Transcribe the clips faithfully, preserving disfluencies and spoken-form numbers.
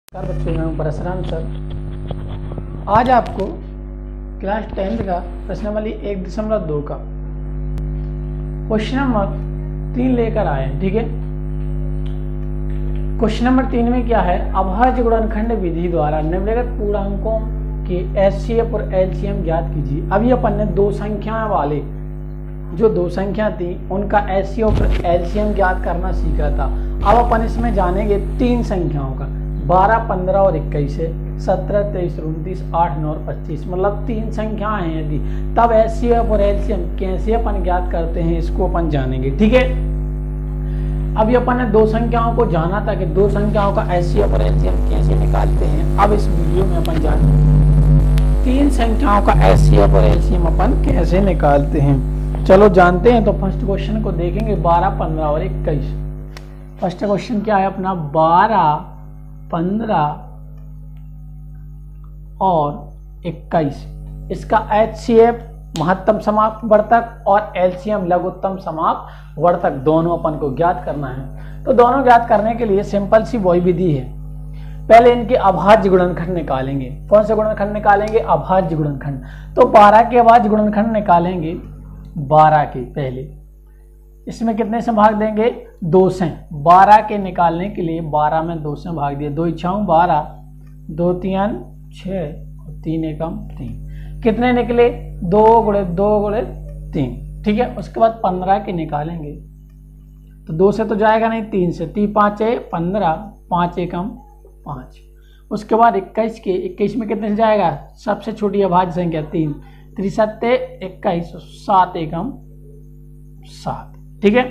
नमस्कार बच्चों, मैं हूं परशुराम सर। आज आपको क्लास टेंथ का प्रश्न नंबर एक दशमलव दो का क्वेश्चन नंबर तीन लेकर आए हैं। ठीक है, क्वेश्चन नंबर तीन में क्या है, अभाज्य गुणनखंड विधि द्वारा निम्नलिखित पूर्णांकों के एचसीएफ और एलसीएम ज्ञात कीजिए। अभी अपन ने दो संख्याओं वाले जो दो संख्या थी उनका एचसीएफ और एलसीएम ज्ञात करना सीखा था। अब अपन इसमें जानेंगे तीन संख्याओं का, बारह, पंद्रह और इक्कीस है, सत्रह, तेईस, उनतीस, आठ, नौ और पच्चीस, मतलब तीन संख्याएं हैं यदि, तब एचसीएफ और एलसीएम कैसे अपन ज्ञात करते हैं इसको अपन जानेंगे। ठीक है, अभी अपन ने दो संख्याओं को जाना था कि दो संख्याओं का एचसीएफ और एलसीएम कैसे निकालते हैं। अब इस वीडियो में अपन जानेंगे तीन संख्याओं का एचसीएफ और एलसीएम अपन कैसे निकालते हैं। चलो जानते हैं। तो फर्स्ट क्वेश्चन को देखेंगे, बारह, पंद्रह और इक्कीस। फर्स्ट क्वेश्चन क्या है अपना, बारह, पंद्रह और इक्कीस। इसका एचसीएफ महत्तम समाप्त वर्तक और एलसीएम लघुत्तम समाप्त वर्तक दोनों अपन को ज्ञात करना है। तो दोनों ज्ञात करने के लिए सिंपल सी वही विधि है। पहले इनके अभाज्य गुणनखंड निकालेंगे। कौन से गुणनखंड निकालेंगे? अभाज्य गुणनखंड। तो बारह के अभाज्य गुणनखंड निकालेंगे, बारह के पहले इसमें कितने से भाग देंगे? दो से। बारह के निकालने के लिए बारह में दो से भाग दिया, दो इच्छाऊं बारह, दो तीन छः, तीन एकम तीन, कितने निकले? दो गुणे दो गुणे तीन। ठीक है, उसके बाद पंद्रह के निकालेंगे तो दो से तो जाएगा नहीं, तीन से, तीन पाँच है पंद्रह, पाँच एकम पाँच। उसके बाद इक्कीस के, इक्कीस में कितने से जाएगा? सबसे छोटी अभाज्य संख्या तीन, त्रिसत्ते इक्कीस, सात एकम सात। ठीक है,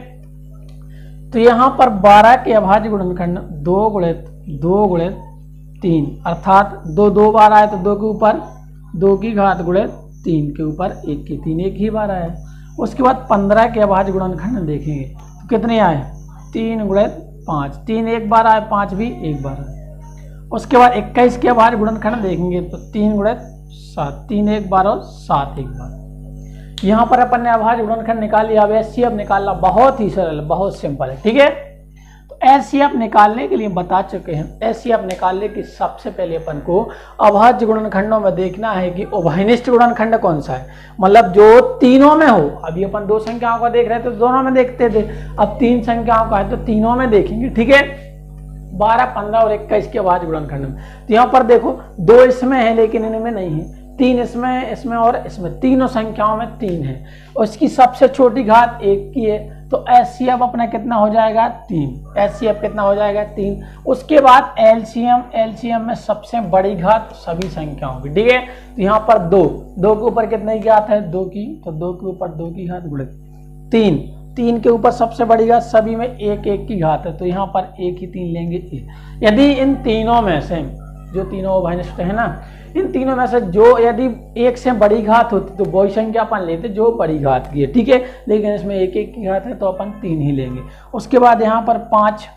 तो यहां पर बारह के अभाज्य गुणनखंड दो गुणित दो गुणित तीन, अर्थात दो दो बार आए तो दो के ऊपर दो की घात गुणित तीन के ऊपर एक की तीन, एक ही बार आए। उसके बाद पंद्रह के अभाज्य गुणनखंड देखेंगे तो कितने आए? तीन गुणित पाँच, तीन एक बार आए, पाँच भी एक बार आए। उसके बाद इक्कीस के अभाज्य गुणनखंड देखेंगे तो तीन गुणित सात, तीन एक बार और सात एक बार। यहाँ पर अपन ने अभाज्य गुणनखंड निकाल लिया। अब एचसीएफ निकालना बहुत ही सरल, बहुत सिंपल है। ठीक है, तो एचसीएफ निकालने के लिए बता चुके हैं। एचसीएफ निकालने की सबसे पहले अपन को अभाज्य गुणनखंडों में देखना है कि उभयनिष्ठ गुणनखंड कौन सा है, मतलब जो तीनों में हो। अभी अपन दो संख्याओं का देख रहे थे तो दोनों में देखते थे, अब तीन संख्याओं का है तो तीनों में देखेंगे। ठीक है, बारह, पंद्रह और इक्कीस के अभाज्य गुणनखंड में तो यहाँ पर देखो दो इसमें है लेकिन इनमें नहीं है, तीन इसमें इसमें और इसमें, तीनों संख्याओं में तीन है और इसकी सबसे छोटी घात एक की है। तो एचसीएफ अपना कितना हो जाएगा? तीन। एचसीएफ कितना हो जाएगा? तीन। उसके बाद एलसीएम, एलसीएम में सबसे बड़ी घात सभी संख्याओं की। ठीक है, तो यहाँ पर दो, दो के ऊपर कितने की घात है? दो की, तो दो के ऊपर दो की घात गुणित तीन, तीन के ऊपर सबसे बड़ी घात सभी में एक एक की घात है, तो यहाँ पर एक ही तीन लेंगे एक। यदि इन तीनों में से जो तीनों उभयनिष्ठ है ना, इन तीनों में से जो यदि एक से बड़ी घात होती तो वही संख्या अपन लेते जो बड़ी घात की है। ठीक है, लेकिन इसमें एक एक की घात है तो अपन तीन ही लेंगे। उसके बाद यहाँ पर पांच,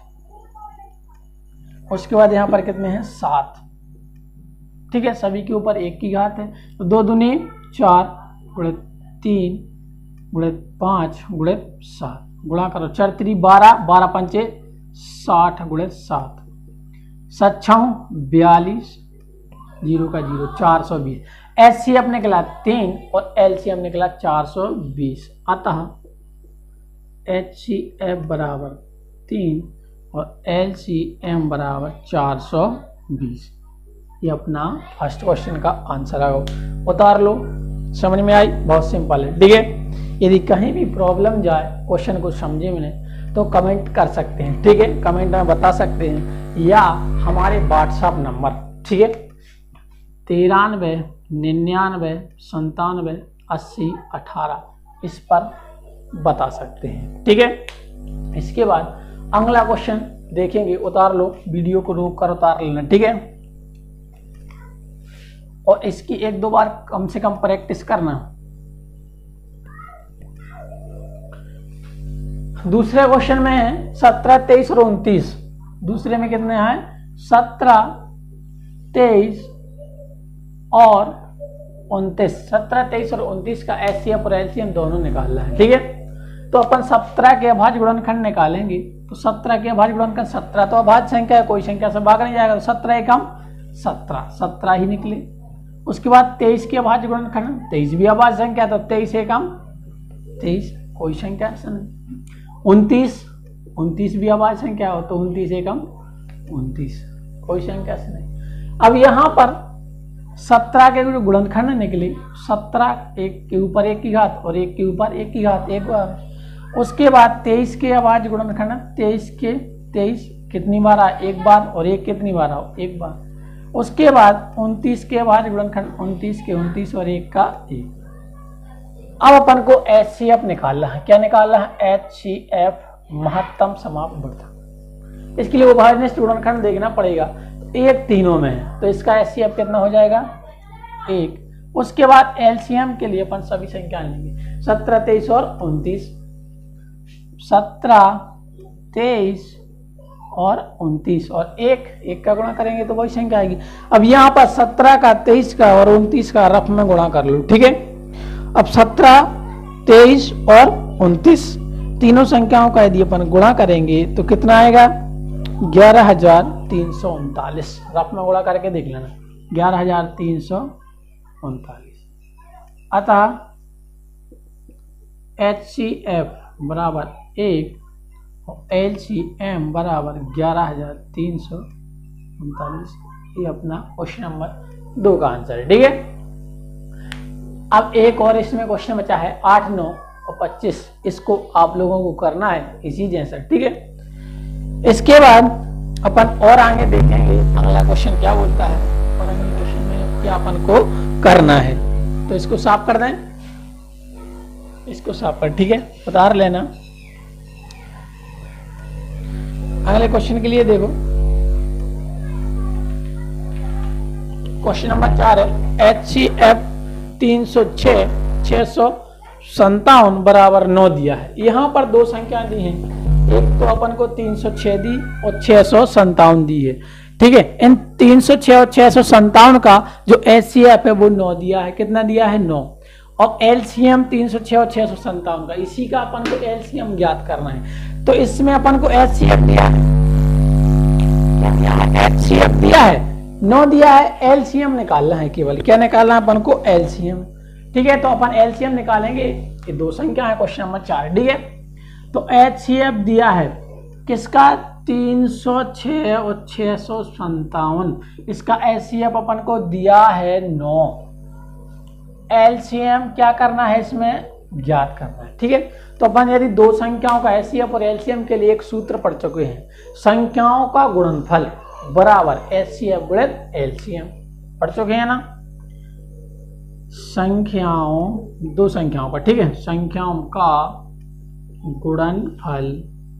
उसके बाद यहाँ पर कितने हैं? सात। ठीक है, सभी के ऊपर एक की घात है तो दो दूनी चार, गुणित तीन गुणित पांच गुणित सात, गुणा करो, चार त्रि बारह, बारह पंचे साठ गुणित सात, सच्छम बयालीस, जीरो का जीरो, चार सौ बीस। एचसीएफ निकला तीन और एलसीएम निकला चार सौ बीस। अतः एचसीएफ बराबर तीन और एलसीएम बराबर चार सौ बीस। ये अपना फर्स्ट क्वेश्चन का आंसर है। उतार लो, समझ में आई? बहुत सिंपल है। ठीक है, यदि कहीं भी प्रॉब्लम जाए, क्वेश्चन को समझे में नहीं तो कमेंट कर सकते हैं। ठीक है, कमेंट में बता सकते हैं या हमारे व्हाट्सएप नंबर, ठीक है, तिरानवे निन्यानवे संतानवे अस्सी अठारह, इस पर बता सकते हैं। ठीक है, इसके बाद अगला क्वेश्चन देखेंगे। उतार लो, वीडियो को रोक कर उतार लेना। ठीक है, और इसकी एक दो बार कम से कम प्रैक्टिस करना। दूसरे क्वेश्चन में है सत्रह, तेईस और उनतीस। दूसरे में कितने हैं? सत्रह, तेईस और उनतीस। सत्रह, तेईस और उनतीस का एचसीएफ और एलसीएम दोनों निकालना है। ठीक है, तो अपन सत्रह के अभाज्य गुणनखंड निकालेंगे तो सत्रह के अभाज्य गुणनखंड, सत्रह तो अभाज्य संख्या है, कोई संख्या से भाग नहीं जाएगा, तो सत्रह एकम सत्रह, सत्रह ही निकले। उसके बाद तेईस के अभाज्य गुणनखंड, तेईस भी अभाज्य संख्या है, तो तेईस एकम तेईस, कोई संख्या से नहीं। उनतीस, उनतीस भी अभाज्य संख्या हो, तो उनतीस एकम उनतीस, कोई संख्या से नहीं। अब यहाँ पर सत्रह के जो गुणनखंड निकले, सत्रह एक के ऊपर एक की घात और एक के ऊपर एक की घात एक बार। उसके बाद तेईस के अभाज्य गुणनखंड, तेईस के तेईस कितनी बार आए, एक बार, और एक कितनी बार आओ, एक बार। उसके बाद उनतीस के अभाज्य गुणनखंड, उनतीस के उनतीस और एक का एक। अब अपन को एच सी एफ निकालना है, क्या निकालना है, एच सी एफ महत्तम समाप्त बढ़ता। इसके लिए उभयनिष्ठ गुणनखंड देखना पड़ेगा, एक तीनों में है, तो इसका एच सी एफ कितना हो जाएगा, एक। उसके बाद एलसीएम के लिए अपन सभी संख्या लेंगे, सत्रह तेईस और उनतीस, सत्रह तेईस और उनतीस और एक, एक का गुणा करेंगे तो वही संख्या आएगी। अब यहाँ पर सत्रह का, तेईस का और उनतीस का रफ में गुणा कर लो, ठीक है। अब सत्रह तेईस और उनतीस तीनों संख्याओं का यदि अपन गुणा करेंगे तो कितना आएगा, ग्यारह हजार तीन सौ उनतालीस। रफ में गुणा करके देख लेना, ग्यारह हजार तीन सौ उनतालीस। अतः एच सी एफ बराबर एक और एल सी एम बराबर ग्यारह हजार तीन सौ उनतालीस। ये अपना क्वेश्चन नंबर दो का आंसर है, ठीक है। अब एक और इसमें क्वेश्चन बचा है, आठ नौ और पच्चीस, इसको आप लोगों को करना है इसी जैसा, ठीक है। इसके बाद अपन और आगे देखेंगे अगला क्वेश्चन क्या बोलता है और अगले क्वेश्चन में क्या अपन को करना है। तो इसको साफ कर दें, इसको साफ कर, ठीक है, उतार लेना। अगले क्वेश्चन के लिए देखो, क्वेश्चन नंबर चार है, एच सी एफ तीन सौ छह छह सौ संतावन बराबर नौ दिया है। यहाँ पर दो संख्या दी हैं, एक तो अपन को तीन सौ छह दी और छह सौ संतावन दी है, ठीक है। इन तीन सौ छह और छह सौ संतावन का जो एच सी एफ है वो नौ दिया है, कितना दिया है, नौ। और एलसीएम तीन सौ छह और छह सौ संतावन का, इसी का अपन को एलसीएम ज्ञात करना है। तो इसमें अपन को एचसीएफ दिया है, एचसीएफ दिया है, नौ दिया है, एलसीएम निकालना है, केवल क्या निकालना है अपन को, एलसीएम, ठीक है। तो अपन एलसीएम निकालेंगे, ये दो संख्या है, क्वेश्चन नंबर चार, ठीक है। तो एचसीएफ दिया है किसका, तीन सौ छह और छह सौ संतावन, इसका एचसीएफ अपन को दिया है नौ। एलसीएम क्या करना है, इसमें ज्ञात करना है, ठीक है। तो अपन यदि दो संख्याओं का एचसीएफ और एलसीएम के लिए एक सूत्र पढ़ चुके हैं, संख्याओं का गुणनफल बराबर एचसीएफ गुणित एलसीएम, पढ़ चुके हैं ना। संख्याओं, दो संख्याओं का, ठीक है, संख्याओं का गुणनफल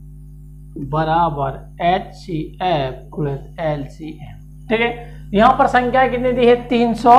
बराबर एचसीएफ गुणित एलसीएम, ठीक है। यहां पर संख्या कितनी दी है, तीन सौ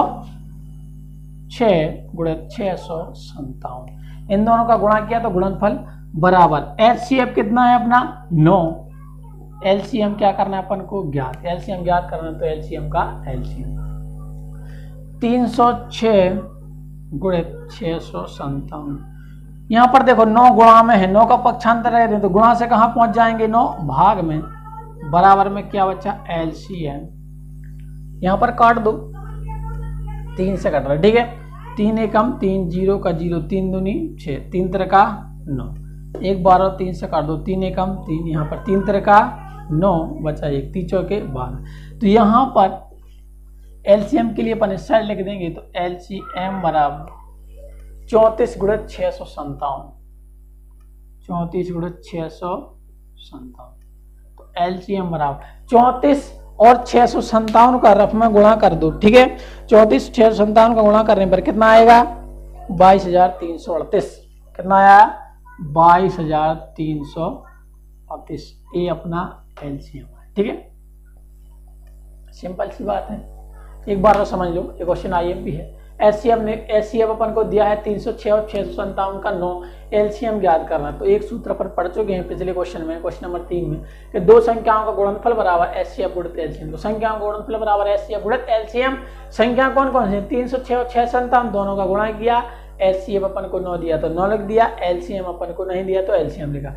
छह गुणित छह सौ संतावन, इन दोनों का गुणा किया तो गुणनफल बराबर एचसीएफ कितना है अपना, नौ। एलसीएम क्या करना है अपन को, ज्ञात, एलसीएम ज्ञात करना है, तो एलसीएम का एलसीएम तीन सौ छह गुणित छह सौ संतावन। यहां पर देखो नौ गुणा में है, नौ का पक्षांतर रह दे तो गुणा से कहां पहुंच जाएंगे, नौ भाग में, बराबर में क्या बचा, एलसीएम। यहां पर काट दो, तीन से कट रहा है, ठीक है। तीन एकम तीन, जीरो का जीरो, तीन दूनी छह, तीन तरह का नौ, एक बारह तीन से काट दो, तीन एकम तीन, यहाँ पर तीन तरह का नौ बचा एक, तीन के बारह। तो यहाँ पर एलसीएम के लिए अपन इस साइड लिख देंगे, तो एलसीएम बराबर चौंतीस गुणित छह सौ संतावन, चौंतीस गुणित छह सौ संतावन। तो एलसीएम बराबर चौंतीस और छह सौ संतावन का रफ में गुणा कर दो, ठीक है। चौंतीस छह सौ संतावन का गुणा करने पर कितना आएगा, बाईस हजार तीन सौ अड़तीस, कितना आया, बाईस हजार तीन सौ अड़तीस। ये अपना एलसीएम है, ठीक है। सिंपल सी बात है, एक बार तो समझ लो, ये क्वेश्चन आईएमपी है। एचसीएफ ने एचसीएफ अपन को दिया है तीन सौ छह और छह सौ संतावन का नौ, एलसीएम ज्ञात करना। तो एक सूत्र पर पढ़ चुके हैं पिछले क्वेश्चन में, क्वेश्चन नंबर तीन में, कि दो संख्याओं का गुणनफल बराबर एचसीएफ गुणित एलसीएम। तो संख्याओं का गुणनफल बराबर एचसीएफ गुणित एलसीएम। संख्या कौन कौन सी, तीन सौ छह और छह संतावन, दोनों का गुणा किया, एचसीएफ अपन को नौ दिया तो नौ लिख दिया, एलसीएम अपन को नहीं दिया तो एलसीएम लिखा।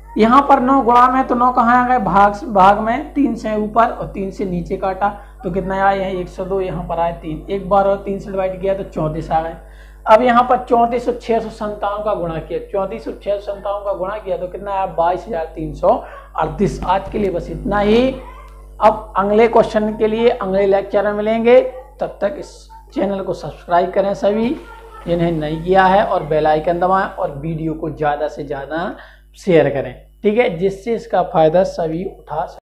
यहाँ पर नौ गुणा में, तो नौ कहाँ आ गए भाग भाग में, तीन से ऊपर और तीन से नीचे काटा तो कितना आया है एक सौ दो, यहाँ पर आए तीन, एक बार और तीन से डिवाइड किया तो चौंतीस आ गए। अब यहाँ पर चौंतीस और छह सौ संतावन का गुणा किया, चौंतीस और छह सौ संतावन का गुणा किया तो कितना आया बाईस हजार तीन सौ अड़तीस। आज के लिए बस इतना ही। अब अगले क्वेश्चन के लिए अगले लेक्चर में मिलेंगे, तब तक इस चैनल को सब्सक्राइब करें सभी जिन्हें नहीं किया है, और बेल आइकन दबाएं और वीडियो को ज़्यादा से ज़्यादा शेयर करें, ठीक है, जिससे इसका फायदा सभी उठा सकें।